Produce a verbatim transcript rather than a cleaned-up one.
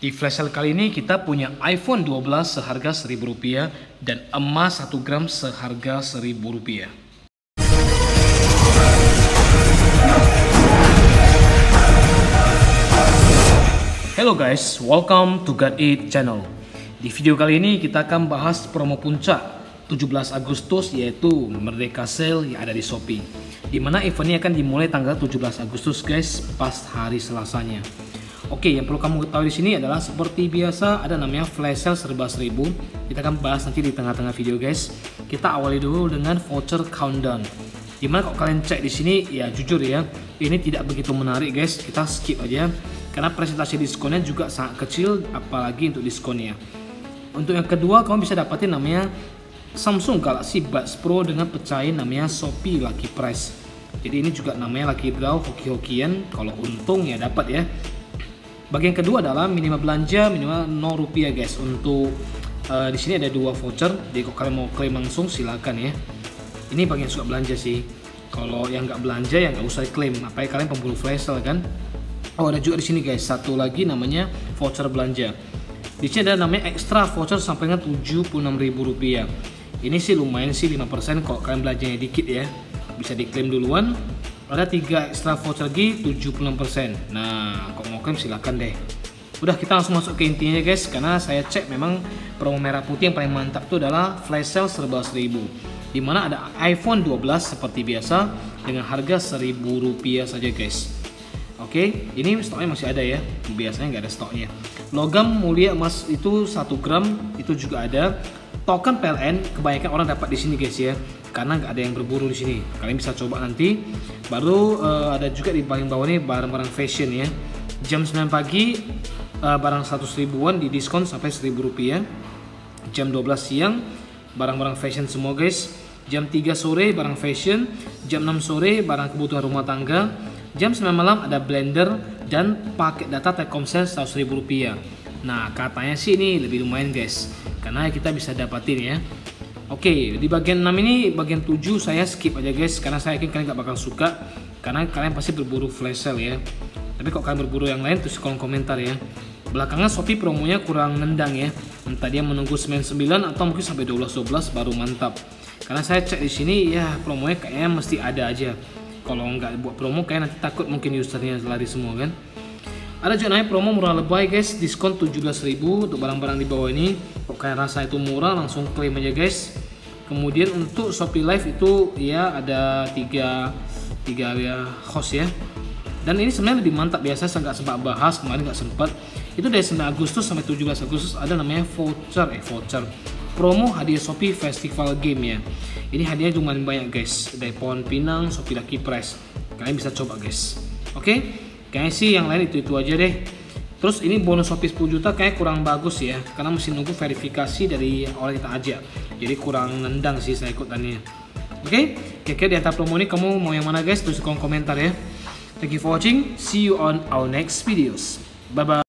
Di flash sale kali ini kita punya iPhone dua belas seharga seribu rupiah dan emas satu gram seharga seribu rupiah. Hello guys, welcome to God Eat channel. Di video kali ini kita akan bahas promo puncak tujuh belas Agustus, yaitu Merdeka Sale yang ada di Shopee. Dimana event ini akan dimulai tanggal tujuh belas Agustus guys, pas hari Selasanya. Oke, yang perlu kamu ketahui di sini adalah seperti biasa ada namanya flash sale serba seribu. Kita akan bahas nanti di tengah-tengah video guys. Kita awali dulu dengan voucher countdown. Dimana kalau kalian cek di sini, ya jujur ya, ini tidak begitu menarik guys. Kita skip aja karena presentasi diskonnya juga sangat kecil, apalagi untuk diskonnya. Untuk yang kedua, kamu bisa dapatin namanya Samsung Galaxy Buds Pro dengan pecahin namanya Shopee Lucky Prize. Jadi ini juga namanya Lucky Draw, hoki-hokian. Kalau untung ya dapat ya. Bagian kedua adalah minimal belanja minimal nol rupiah guys. Untuk uh, di sini ada dua voucher. Jadi kalau kalian mau klaim langsung silakan ya. Ini bagian suka belanja sih. Kalau yang nggak belanja ya nggak usah klaim. Apalagi kalian pemburu flash sale kan. Oh, ada juga di sini guys satu lagi namanya voucher belanja. Di sini ada namanya extra voucher sampai dengan tujuh puluh enam ribu rupiah. Ini sih lumayan sih lima persen kalau kalian belanjanya dikit ya. Bisa diklaim duluan. Ada tiga extra voucher lagi tujuh puluh enam persen. Nah, kalau mau klaim silakan deh. Udah, kita langsung masuk ke intinya guys, karena saya cek memang promo merah putih yang paling mantap itu adalah flash sale serba seribu. Dimana ada iPhone dua belas seperti biasa dengan harga seribu rupiah saja guys. Oke, ini stoknya masih ada ya. Biasanya nggak ada stoknya. Logam mulia emas itu satu gram itu juga ada. Token P L N kebanyakan orang dapat di sini guys ya, karena nggak ada yang berburu di sini. Kalian bisa coba nanti. Baru uh, ada juga di paling bawah ini barang-barang fashion ya. Jam sembilan pagi uh, barang seratus ribuan di diskon sampai seribu rupiah. Jam dua belas siang barang-barang fashion semua guys. Jam tiga sore barang fashion. Jam enam sore barang kebutuhan rumah tangga. Jam sembilan malam ada blender dan paket data Telkomsel seratus ribu rupiah. Nah, katanya sih ini lebih lumayan guys, karena kita bisa dapatin ya. Oke, di bagian enam ini, bagian tujuh saya skip aja guys, karena saya yakin kalian gak bakal suka, karena kalian pasti berburu flash sale ya. Tapi kalau kalian berburu yang lain, tulis kolom komentar ya. Belakangan Shopee promonya kurang nendang ya. Entah dia menunggu sembilan puluh sembilan atau mungkin sampai dua belas dua belas baru mantap. Karena saya cek di sini ya promonya kayaknya mesti ada aja. Kalau nggak buat promo kayak nanti takut mungkin usernya lari semua kan. Ada juga naik promo murah lebay guys, diskon tujuh belas ribu untuk barang-barang di bawah ini. Kalau kalian rasa itu murah langsung klaim aja guys. Kemudian untuk Shopee Live itu ya ada tiga tiga ya host ya. Dan ini sebenarnya lebih mantap, biasa saya nggak sempat bahas kemarin, nggak sempat. Itu dari sembilan Agustus sampai tujuh belas Agustus ada namanya voucher eh voucher promo hadiah Shopee Festival Game ya. Ini hadiahnya lumayan banyak guys, dari pohon pinang, Shopee Lucky Prize. Kalian bisa coba guys. Oke. Kayaknya sih yang lain itu-itu aja deh. Terus ini bonus Shopee sepuluh juta kayak kurang bagus ya, karena mesti nunggu verifikasi dari orang kita ajak. Jadi kurang nendang sih saya ikutannya. Oke, kira-kira di antara promo ini kamu mau yang mana guys? Tulis di kolom komentar ya. Thank you for watching. See you on our next videos. Bye bye.